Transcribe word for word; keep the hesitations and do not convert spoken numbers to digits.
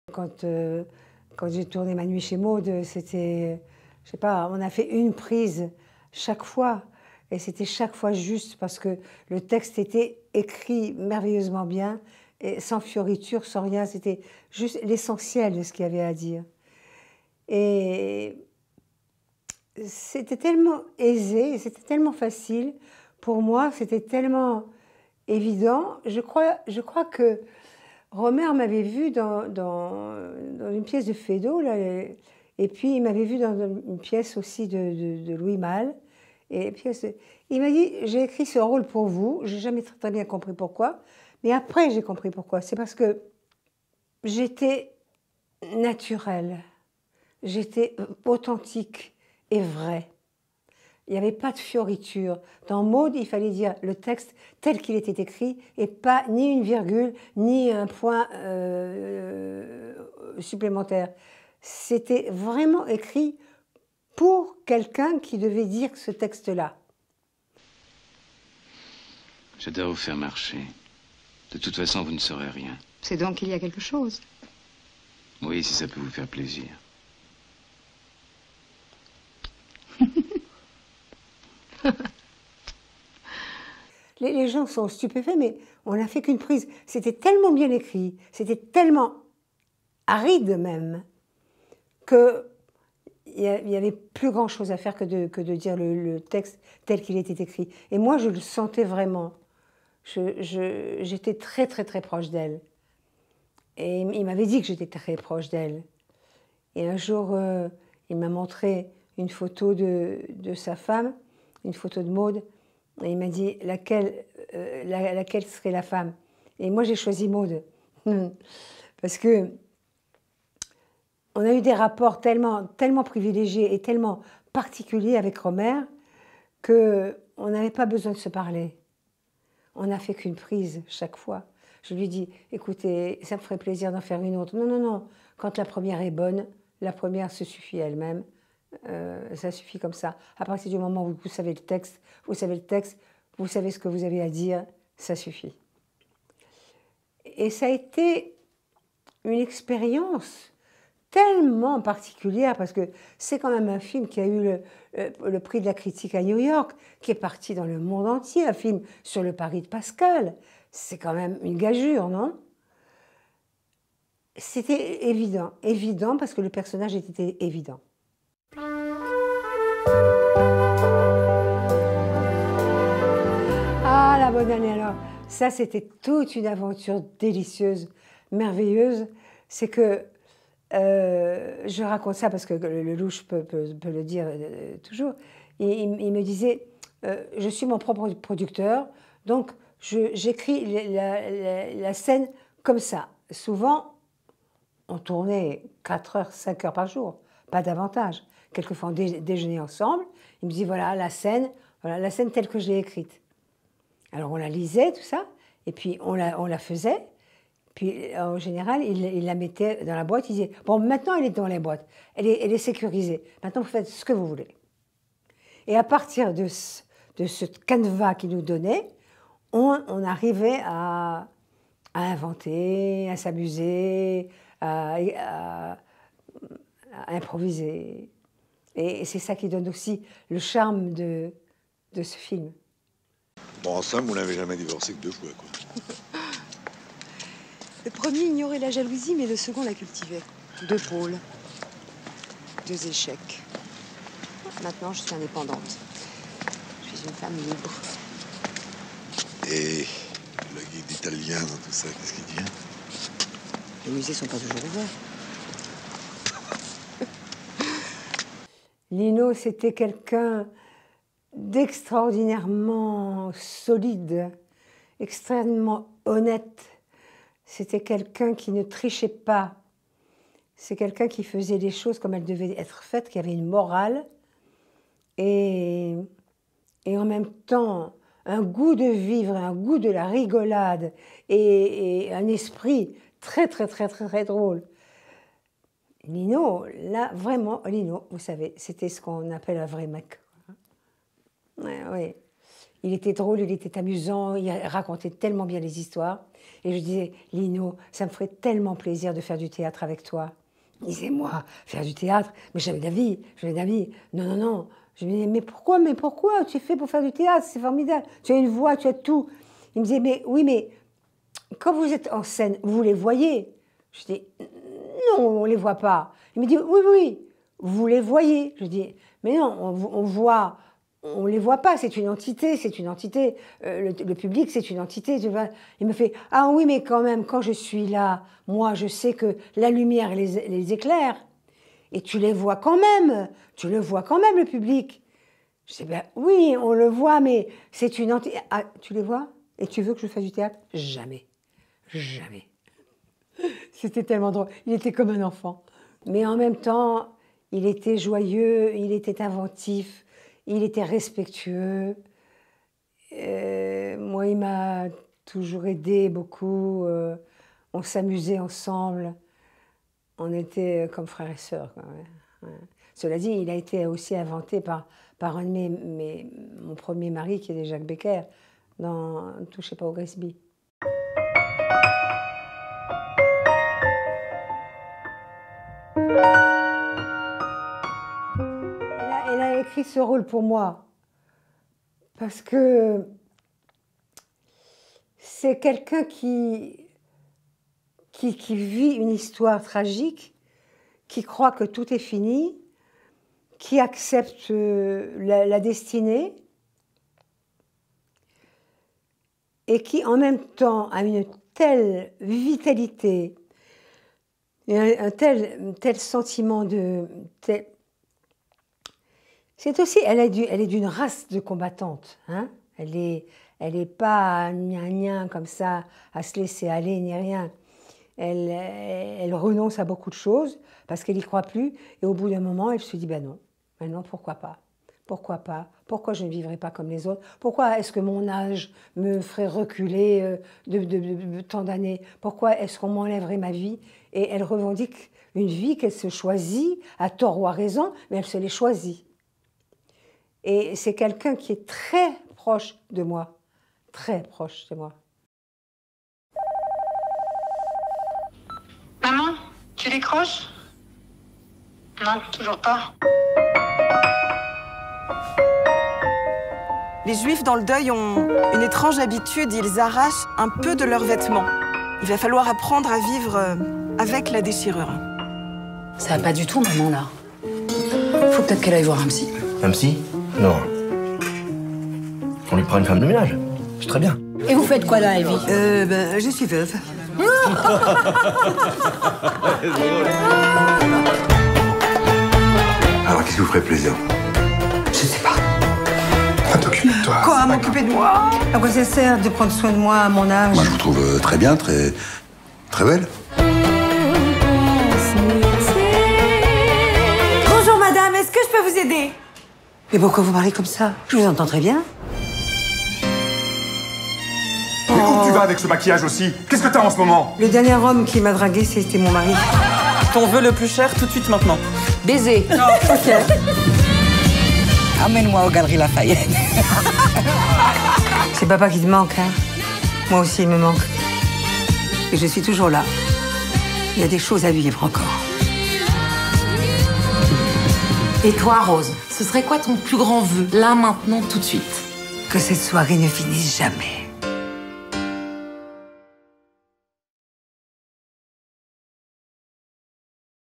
Quand, euh, quand j'ai tourné Ma nuit chez Maud, c'était, je sais pas, on a fait une prise chaque fois. Et c'était chaque fois juste parce que le texte était écrit merveilleusement bien, et sans fioriture, sans rien. C'était juste l'essentiel de ce qu'il y avait à dire. Et c'était tellement aisé, c'était tellement facile. Pour moi, c'était tellement évident. Je crois, je crois que Rohmer m'avait vu dans, dans, dans une pièce de Feydeau, là, et puis il m'avait vu dans une pièce aussi de, de, de Louis Malle. Et puis, il m'a dit, j'ai écrit ce rôle pour vous, j'ai jamais très, très bien compris pourquoi, mais après j'ai compris pourquoi. C'est parce que j'étais naturelle, j'étais authentique et vraie. Il n'y avait pas de fioriture. Dans Maud, il fallait dire le texte tel qu'il était écrit et pas ni une virgule, ni un point euh, supplémentaire. C'était vraiment écrit pour quelqu'un qui devait dire ce texte-là. Je dois vous faire marcher. De toute façon, vous ne saurez rien. C'est donc qu'il y a quelque chose. Oui, si ça peut vous faire plaisir. les, les gens sont stupéfaits, mais on n'a fait qu'une prise. C'était tellement bien écrit, c'était tellement aride même, qu'il n'y avait plus grand-chose à faire que de, que de dire le, le texte tel qu'il était écrit. Et moi, je le sentais vraiment. J'étais je, je, très, très, très proche d'elle. Et il m'avait dit que j'étais très proche d'elle. Et un jour, euh, il m'a montré une photo de, de sa femme, une photo de Maud, et il m'a dit laquelle, euh, la, laquelle serait la femme. Et moi, j'ai choisi Maud. Parce que on a eu des rapports tellement, tellement privilégiés et tellement particuliers avec Rohmer qu'on n'avait pas besoin de se parler. On n'a fait qu'une prise chaque fois. Je lui dis, écoutez, ça me ferait plaisir d'en faire une autre. Non, non, non. Quand la première est bonne, la première se suffit elle-même. Euh, ça suffit comme ça. À partir du moment où vous savez le texte, vous savez le texte, vous savez ce que vous avez à dire, ça suffit. Et ça a été une expérience tellement particulière, parce que c'est quand même un film qui a eu le, le, le prix de la critique à New York, qui est parti dans le monde entier, un film sur le Paris de Pascal. C'est quand même une gageure, non? C'était évident, évident parce que le personnage était évident. Ah, la bonne année alors! Ça, c'était toute une aventure délicieuse, merveilleuse. C'est que Euh, je raconte ça parce que le, le louche peut, peut, peut le dire euh, toujours. Il, il, il me disait, euh, je suis mon propre producteur, donc j'écris la, la, la scène comme ça. Souvent, on tournait quatre heures, cinq heures par jour, pas davantage. Quelquefois, on dé, déjeunait ensemble. Il me dit, voilà la scène, voilà la scène telle que je l'ai écrite. Alors on la lisait, tout ça, et puis on la, on la faisait. Puis, en général, il, il la mettait dans la boîte. Il disait, bon, maintenant, elle est dans la boîte. Elle est, elle est sécurisée. Maintenant, vous faites ce que vous voulez. Et à partir de ce, de ce canevas qu'il nous donnait, on, on arrivait à, à inventer, à s'amuser, à, à, à improviser. Et c'est ça qui donne aussi le charme de, de ce film. Bon, en somme, vous n'avez jamais divorcé que deux fois, quoi. Le premier ignorait la jalousie, mais le second la cultivait. Deux pôles, deux échecs. Maintenant, je suis indépendante. Je suis une femme libre. Et le guide italien dans tout ça, qu'est-ce qu'il dit? Les musées sont pas toujours ouverts. Lino, c'était quelqu'un d'extraordinairement solide, extrêmement honnête. C'était quelqu'un qui ne trichait pas. C'est quelqu'un qui faisait les choses comme elles devaient être faites, qui avait une morale et, et en même temps un goût de vivre, un goût de la rigolade et, et un esprit très, très, très, très, très drôle. Lino, là, vraiment, Lino, vous savez, c'était ce qu'on appelle un vrai mec. Ouais, ouais. il était drôle, il était amusant, il racontait tellement bien les histoires. Et je disais, Lino, ça me ferait tellement plaisir de faire du théâtre avec toi. Il disait, moi, faire du théâtre, mais jamais d'avis, jamais d'avis. Non, non, non. Je me disais, mais pourquoi, mais pourquoi tu es fait pour faire du théâtre? C'est formidable. Tu as une voix, tu as tout. Il me disait, mais oui, mais quand vous êtes en scène, vous les voyez? Je dis, non, on ne les voit pas. Il me dit, oui, oui, vous les voyez. Je dis, mais non, on, on voit, on ne les voit pas, c'est une entité, c'est une entité. Euh, le, le public, c'est une entité. Il me fait, ah oui, mais quand même, quand je suis là, moi, je sais que la lumière les, les éclaire. Et tu les vois quand même, tu le vois quand même, le public. Je dis, ben oui, on le voit, mais c'est une entité. Ah, tu les vois? Et tu veux que je fasse du théâtre? Jamais. Jamais. C'était tellement drôle. Il était comme un enfant. Mais en même temps, il était joyeux, il était inventif, il était respectueux. Euh, moi, il m'a toujours aidé beaucoup. Euh, on s'amusait ensemble. On était comme frères et sœurs. Quoi, ouais. Ouais. Cela dit, il a été aussi inventé par, par un de mes, mes, mon premier mari, qui est Jacques Becker, dans « Touchez pas au Grisby ». Elle a, elle a écrit ce rôle pour moi parce que c'est quelqu'un qui, qui, qui vit une histoire tragique, qui croit que tout est fini, qui accepte la, la destinée et qui en même temps a une telle vitalité, et un, un, tel, un tel sentiment de... Tel... C'est aussi, elle est, du, elle est d'une race de combattantes. Hein? Elle n'est elle est pas gna gna comme ça, à se laisser aller, ni rien. Elle, elle renonce à beaucoup de choses parce qu'elle n'y croit plus. Et au bout d'un moment, elle se dit, ben non, maintenant, pourquoi pas? Pourquoi pas? Pourquoi je ne vivrai pas comme les autres? Pourquoi est-ce que mon âge me ferait reculer de, de, de, de tant d'années? Pourquoi est-ce qu'on m'enlèverait ma vie? Et elle revendique une vie qu'elle se choisit, à tort ou à raison, mais elle se l'est choisie. Et c'est quelqu'un qui est très proche de moi, très proche de moi. Maman, tu décroches? Non, toujours pas. Les Juifs dans le deuil ont une étrange habitude, ils arrachent un peu de leurs vêtements. Il va falloir apprendre à vivre avec la déchirure. Ça va pas du tout, maman, là. Faut peut-être qu'elle aille voir un psy. Un psy? Non. On lui prend une femme de ménage. C'est très bien. Et vous faites quoi dans la vie? Euh, ben, je suis veuve. Alors, qu'est-ce qui vous ferait plaisir? Je sais pas. Ah, t'occuper de toi. Quoi, m'occuper de moi? À quoi ça sert de prendre soin de moi à mon âge? Moi, je vous trouve euh, très bien, très... très belle. Bonjour, madame, est-ce que je peux vous aider? Mais pourquoi vous parlez comme ça? Je vous entends très bien. Mais où tu vas avec ce maquillage aussi? Qu'est-ce que t'as en ce moment? Le dernier homme qui m'a dragué, c'était mon mari. Ton vœu le plus cher, tout de suite maintenant. Baiser. Ok. Emmène-moi aux Galeries Lafayette. C'est papa qui te manque, hein? Moi aussi, il me manque. Et je suis toujours là. Il y a des choses à vivre encore. Et toi, Rose, ce serait quoi ton plus grand vœu, là, maintenant, tout de suite? Que cette soirée ne finisse jamais.